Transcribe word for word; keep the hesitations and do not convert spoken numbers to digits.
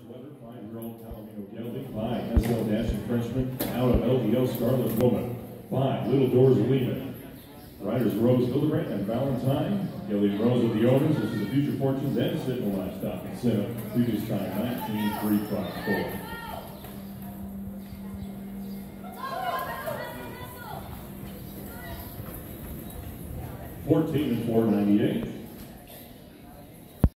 Weather, five-year-old Palomino Gelding. Five, S L Dashing Frenchman out of L D O Scarlet Woman. Five, Little Doors Lehman. Riders Rose Hildebrandt and Valentine. Gelding Rose of the owners. This is the Future Fortunes and Signal Livestock Incentive. Previous time nineteen three five four. fourteen and four ninety-eight.